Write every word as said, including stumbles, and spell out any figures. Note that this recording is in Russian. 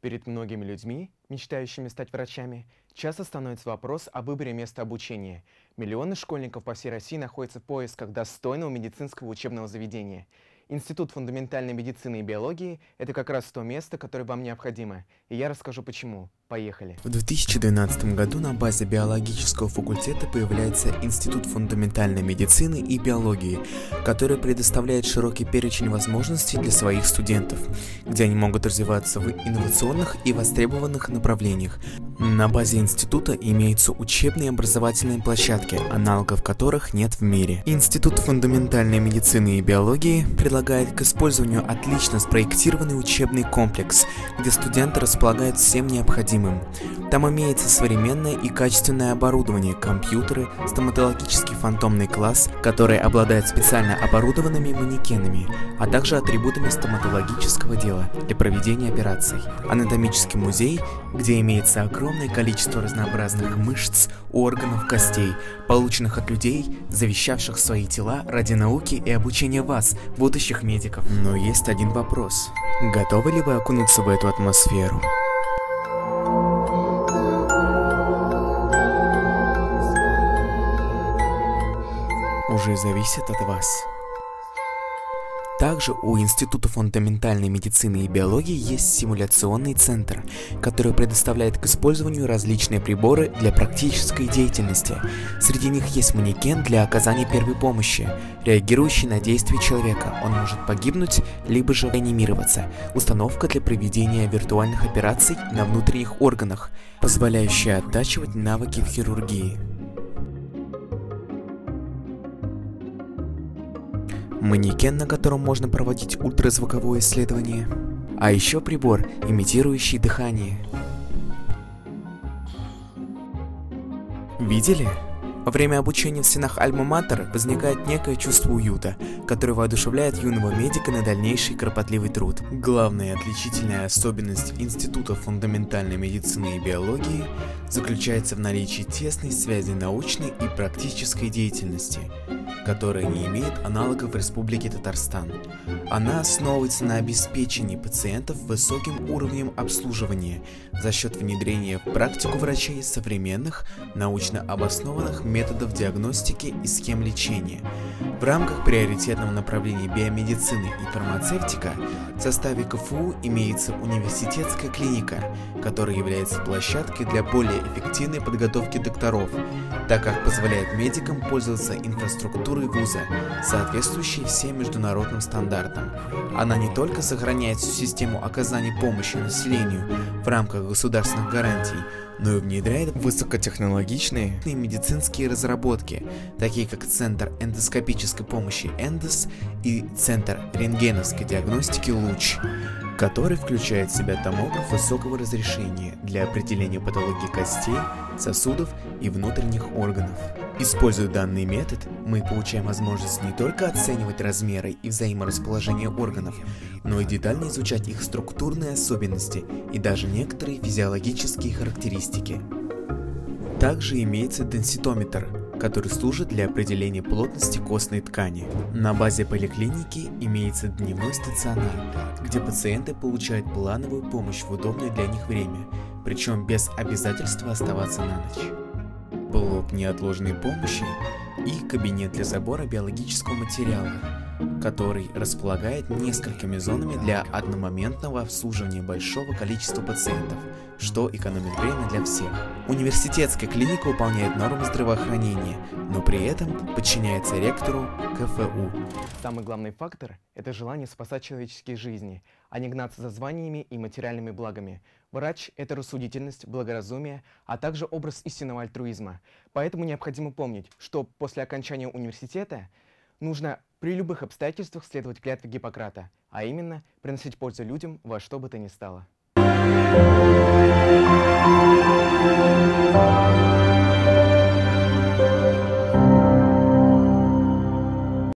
Перед многими людьми, мечтающими стать врачами, часто становится вопрос о выборе места обучения. Миллионы школьников по всей России находятся в поисках достойного медицинского учебного заведения. Институт фундаментальной медицины и биологии – это как раз то место, которое вам необходимо. И я расскажу почему. Поехали. В две тысячи двенадцатом году на базе биологического факультета появляется Институт фундаментальной медицины и биологии, который предоставляет широкий перечень возможностей для своих студентов, где они могут развиваться в инновационных и востребованных направлениях. На базе института имеются учебные и образовательные площадки, аналогов которых нет в мире. Институт фундаментальной медицины и биологии предлагает к использованию отлично спроектированный учебный комплекс, где студенты располагают всем необходимым. Там имеется современное и качественное оборудование, компьютеры, стоматологический фантомный класс, который обладает специально оборудованными манекенами, а также атрибутами стоматологического дела для проведения операций. Анатомический музей, где имеется огромное количество разнообразных мышц, органов, костей, полученных от людей, завещавших свои тела ради науки и обучения вас, будущих медиков. Но есть один вопрос. Готовы ли вы окунуться в эту атмосферу? Уже зависит от вас. Также у Института фундаментальной медицины и биологии есть симуляционный центр, который предоставляет к использованию различные приборы для практической деятельности. Среди них есть манекен для оказания первой помощи, реагирующий на действия человека. Он может погибнуть, либо же реанимироваться. Установка для проведения виртуальных операций на внутренних органах, позволяющая оттачивать навыки в хирургии. Манекен, на котором можно проводить ультразвуковое исследование, а еще прибор, имитирующий дыхание. Видели? Во время обучения в стенах Альма-Матер возникает некое чувство уюта, которое воодушевляет юного медика на дальнейший кропотливый труд. Главная отличительная особенность Института фундаментальной медицины и биологии заключается в наличии тесной связи научной и практической деятельности, которая не имеет аналогов в Республике Татарстан. Она основывается на обеспечении пациентов высоким уровнем обслуживания за счет внедрения в практику врачей современных, научно обоснованных методов диагностики и схем лечения. В рамках приоритетного направления биомедицины и фармацевтика в составе КФУ имеется университетская клиника, которая является площадкой для более эффективной подготовки докторов, так как позволяет медикам пользоваться инфраструктурой вуза, соответствующей всем международным стандартам. Она не только сохраняет всю систему оказания помощи населению в рамках государственных гарантий, но и внедряет высокотехнологичные медицинские разработки, такие как Центр эндоскопической помощи «Эндос» и Центр рентгеновской диагностики «Луч», который включает в себя томограф высокого разрешения для определения патологии костей, сосудов и внутренних органов. Используя данный метод, мы получаем возможность не только оценивать размеры и взаиморасположение органов, но и детально изучать их структурные особенности и даже некоторые физиологические характеристики. Также имеется денситометр, который служит для определения плотности костной ткани. На базе поликлиники имеется дневной стационар, где пациенты получают плановую помощь в удобное для них время, причем без обязательства оставаться на ночь. Блок неотложной помощи и кабинет для забора биологического материала, который располагает несколькими зонами для одномоментного обслуживания большого количества пациентов, что экономит время для всех. Университетская клиника выполняет нормы здравоохранения, но при этом подчиняется ректору КФУ. Самый главный фактор – это желание спасать человеческие жизни, а не гнаться за званиями и материальными благами. Врач – это рассудительность, благоразумие, а также образ истинного альтруизма. Поэтому необходимо помнить, что после окончания университета нужно при любых обстоятельствах следовать клятве Гиппократа, а именно приносить пользу людям во что бы то ни стало. Thank you.